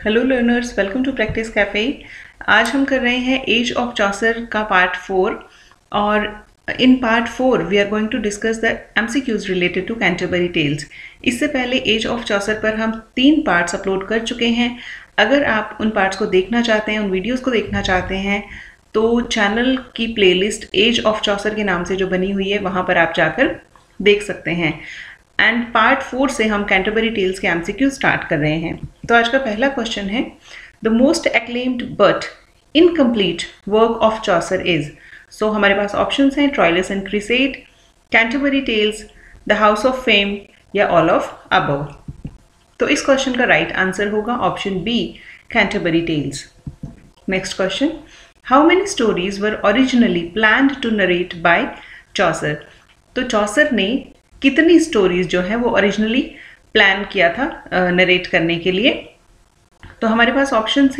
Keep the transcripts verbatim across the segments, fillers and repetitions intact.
Hello learners, welcome to practice cafe. आज हम कर रहे हैं एज ऑफ चॉसर का पार्ट फोर और in part four we are going to discuss the MCQs related to Canterbury Tales. इससे पहले एज ऑफ चॉसर पर हम तीन पार्ट्स अपलोड कर चुके हैं। अगर आप उन पार्ट्स को देखना चाहते हैं, उन वीडियोज़ को देखना चाहते हैं, तो चैनल की प्लेलिस्ट एज ऑफ चॉसर के नाम से जो बनी हुई है वहाँ पर आप जाकर देख सकते हैं। एंड पार्ट फोर से हम कैंटरबरी टेल्स के एमसीक्यू स्टार्ट कर रहे हैं। तो आज का पहला क्वेश्चन है, the most acclaimed but incomplete work of Chaucer is. So हमारे पास ऑप्शंस हैं Troilus and Criseyde, Canterbury Tales, the House of Fame या ऑल ऑफ अबव। तो इस क्वेश्चन का राइट आंसर होगा option B, Canterbury Tales. Next question, how many stories were originally planned to narrate by Chaucer. तो Chaucer ने कितनी stories जो है वो ओरिजिनली प्लान किया था नरेट uh, करने के लिए। तो हमारे पास ऑप्शंस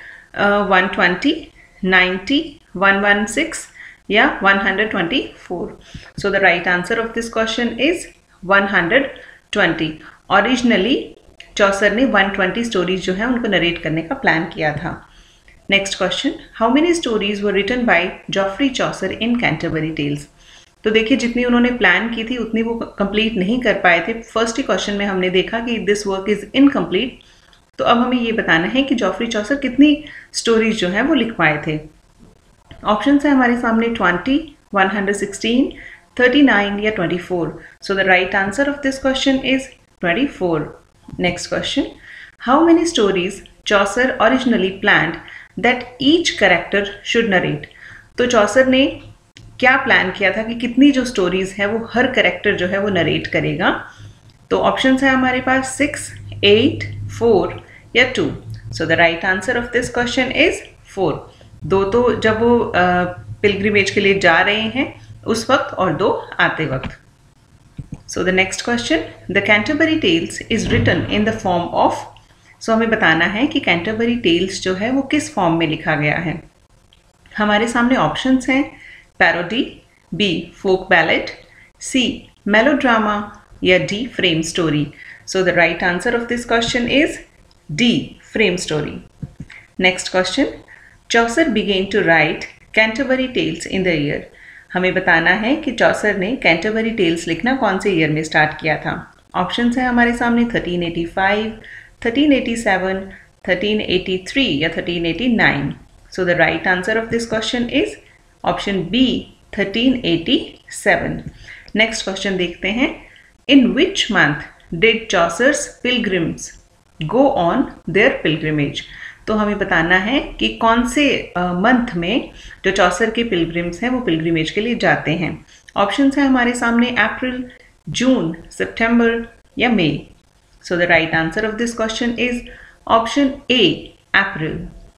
हैं one twenty, ninety, one one six या one hundred twenty four. So the right answer of this question is one hundred twenty. Originally Chaucer ने वन ट्वेंटी स्टोरीज जो है उनको नरेट करने का प्लान किया था। Next question, how many stories were written by Geoffrey Chaucer in Canterbury Tales. तो देखिए, जितनी उन्होंने प्लान की थी उतनी वो कंप्लीट नहीं कर पाए थे। फर्स्ट ही क्वेश्चन में हमने देखा कि दिस वर्क इज इनकम्प्लीट। तो अब हमें ये बताना है कि जॉफ्री चॉसर कितनी स्टोरीज जो है वो लिख पाए थे। ऑप्शन है हमारे सामने twenty, one hundred sixteen, thirty nine या twenty four. So the right answer of this question is twenty four. Next question, how many stories Chaucer originally planned that each character should narrate. तो Chaucer ने क्या plan किया था कि कितनी जो stories है वो हर कैरेक्टर जो है वो नरेट करेगा। तो ऑप्शंस है हमारे पास सिक्स, एट, फोर या two. So the right answer of this question is four. दो तो जब वो पिलग्रिमेज के लिए जा रहे हैं उस वक्त और दो आते वक्त। So the next question, the Canterbury Tales is written in the form of. सो हमें बताना है कि कैंटरबरी टेल्स जो है वो किस फॉर्म में लिखा गया है। हमारे सामने ऑप्शंस हैं parody, B folk ballad, C melodrama या D frame story. So the right answer of this question is D frame story. Next question, Chaucer began to write Canterbury Tales in the year. हमें बताना है कि Chaucer ने Canterbury tales लिखना कौन से year में स्टार्ट किया था। ऑप्शंस है हमारे सामने thirteen eighty five, thirteen eighty seven, thirteen eighty three या thirteen eighty nine. So the right answer of this question is option B, thirteen eighty seven. Next question देखते हैं, in which month did Chaucer's pilgrims go on their pilgrimage. तो हमें बताना है कि कौन से मंथ uh, में जो चॉसर के पिलग्रिम्स हैं वो पिलग्रिमेज के लिए जाते हैं। ऑप्शंस हैं हमारे सामने अप्रैल, जून, सितंबर या May. So the right answer of this question is option A, April.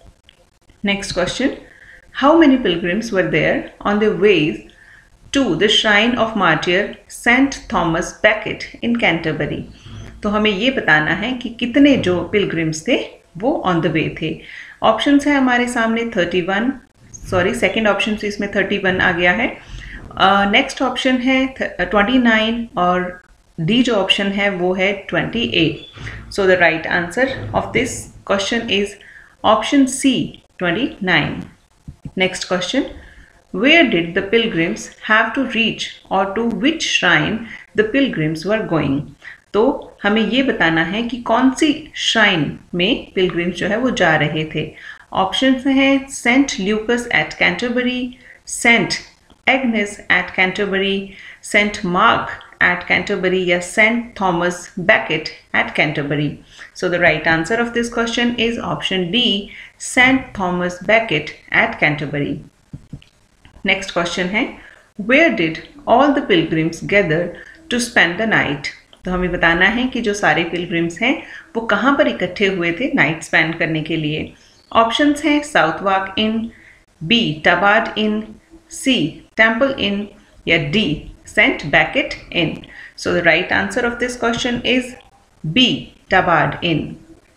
Next question, how many pilgrims were there on their ways to the shrine of martyr Saint Thomas Becket in Canterbury। तो हमें ये बताना है कि कितने जो pilgrims थे वो ऑन द वे थे। ऑप्शंस है हमारे सामने thirty one, sorry second option से इसमें थर्टी वन आ गया है। नेक्स्ट uh, ऑप्शन है ट्वेंटी नाइन और डी जो ऑप्शन है वो है twenty eight. So the right answer of this question is option C, twenty nine. Next question, where did the pilgrims have to reach or to which shrine the pilgrims were going। तो हमें ये बताना है कि कौन सी shrine में pilgrims जो है वो जा रहे थे। ऑप्शंस हैं Saint Lucas at Canterbury, Saint Agnes at Canterbury, Saint Mark at Canterbury या Saint Thomas Becket at Canterbury. So the right answer of this question is option D, Saint Thomas Becket at Canterbury. Next question है, where did all the pilgrims gather to spend the night. तो हमें बताना है कि जो सारे pilgrims हैं वो कहाँ पर इकट्ठे हुए थे नाइट स्पेंड करने के लिए। ऑप्शंस हैं Southwark Inn, B Tabard Inn, C Temple Inn या D Saint Becket Inn. So the right answer of this question is B, Tabard Inn.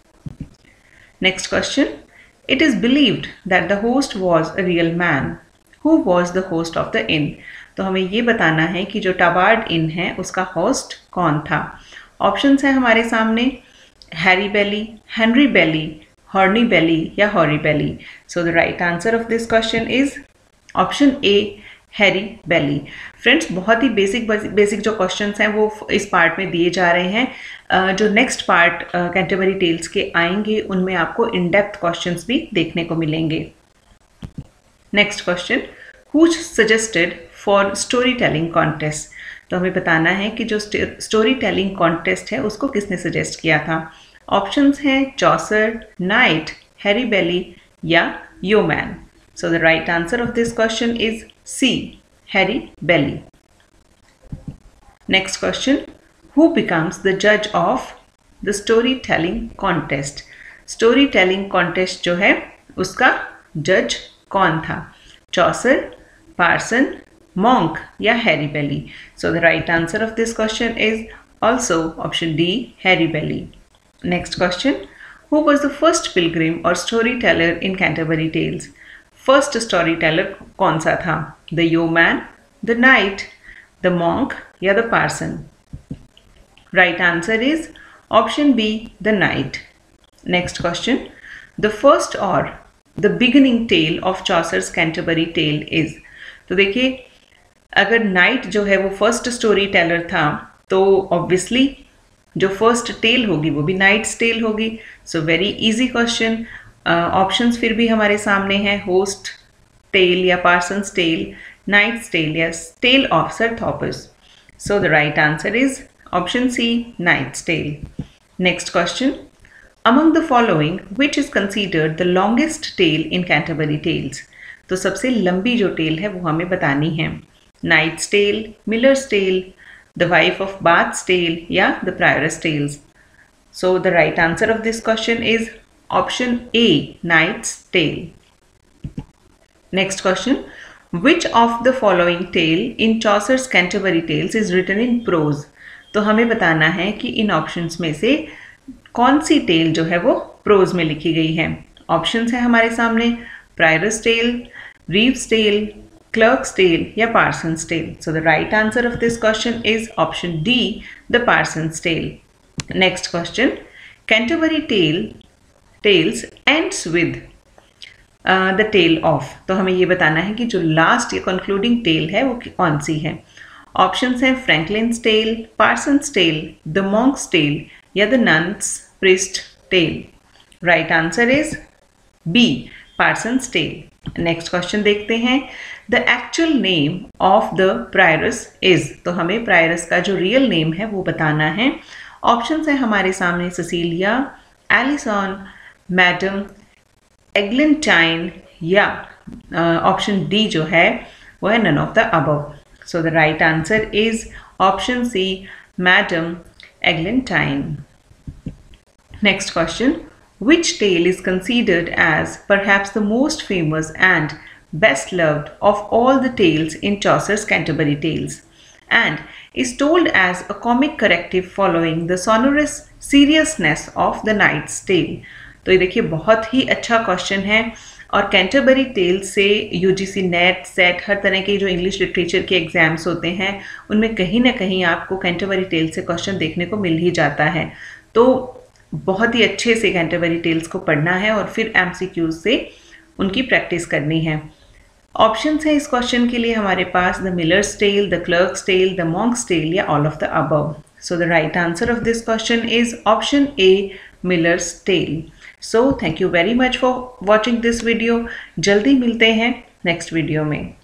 Next question, it is believed that the host was a real man. Who was the host of the inn? तो हमें ये बताना है कि जो टबार्ड इन है उसका host कौन था। ऑप्शंस हैं हमारे सामने Harry Bailey, Henry Bailey, Horny Bailey या Horry Bailey? So the right answer of this question is option A, Harry Bailey. Friends, बहुत ही बेसिक बेसिक जो क्वेश्चंस हैं वो इस पार्ट में दिए जा रहे हैं। uh, जो नेक्स्ट पार्ट कैंटरबरी टेल्स के आएंगे उनमें आपको इन डेप्थ क्वेश्चंस भी देखने को मिलेंगे। Next question, who suggested for story telling contest? तो हमें बताना है कि जो स्टोरी टेलिंग कॉन्टेस्ट है उसको किसने सजेस्ट किया था। ऑप्शंस हैं चॉसर, नाइट, हैरी बेली या yeoman. So the right answer of this question is C, Harry Bailey. Next question, who becomes the जज of the story telling contest? Story telling contest जो है उसका जज कौन था? चॉसर, पार्सन, मॉन्क या Harry Bailey? So the right answer of this question is also option D, Harry Bailey. Next question, who was the first pilgrim और story teller in Canterbury Tales? First story teller कौन सा था? The yeoman, the knight, the monk या the parson? Right answer is option B, the knight. Next question, the first और the beginning tale of Chaucer's Canterbury tale is? तो देखिए, अगर night जो है वो फर्स्ट स्टोरी टेलर था तो ऑब्वियसली जो फर्स्ट टेल होगी वो भी नाइट्स टेल होगी। So very easy question. Options फिर भी हमारे सामने हैं, होस्ट टेल या पार्सन्स टेल, नाइट्स टेल या tale of Sir Thomas. So the right answer is option C, knight's tale. Next question, among the following which is considered the longest tale in Canterbury Tales? तो सबसे लंबी जो tell है वो हमें बतानी है। Knight's tale, miller's tale, the wife of Bath's tale या the prioress tales? So the right answer of this question is option A, knight's tale. Next question, which of the following tale in Chaucer's Canterbury Tales is written in prose? तो हमें बताना है कि इन options में से कौन सी tell जो है वो प्रोज में लिखी गई है। ऑप्शंस है हमारे सामने, prioress tale, reeve's tale, clerk's tale या parson's tale? So the right answer of this question is option D, the parson's tale. Next question, Canterbury tale tales ends with the tale of? तो हमें ये बताना है कि जो last या concluding tell है वो कौन सी है। ऑप्शंस हैं Franklin's tale, parson's tale, the monk's tale या the nun's priest tale? Right answer is B, parson's tale. Next question देखते हैं, the actual name of the prioress is? तो हमें प्रायरस का जो रियल नेम है वो बताना है। ऑप्शंस है हमारे सामने, सिसिलिया, एलिसन, मैडम, एग्लिंटाइन या ऑप्शन डी जो है वो है none of the above. So the right answer is option C, Madam Eglantine. Next question, which tale is considered as perhaps the most famous and best loved of all the tales in Chaucer's Canterbury Tales and is told as a comic corrective following the sonorous seriousness of the Knight's Tale? तो ये देखिए बहुत ही अच्छा question है और Canterbury tale से UGC NET, SET, हर तरह के जो इंग्लिश लिटरेचर के एग्जाम्स होते हैं उनमें कहीं ना कहीं आपको कैंटरबरी टेल से क्वेश्चन देखने को मिल ही जाता है। तो बहुत ही अच्छे से कैंटरबरी टेल्स को पढ़ना है और फिर एमसीक्यूज से उनकी प्रैक्टिस करनी है। ऑप्शंस हैं इस क्वेश्चन के लिए हमारे पास, the miller's tale, the clerk's tale, the monk's tale या all of the above? So the right answer of this question is option A, miller's tale. So thank you very much for watching this video. जल्दी मिलते हैं next video में।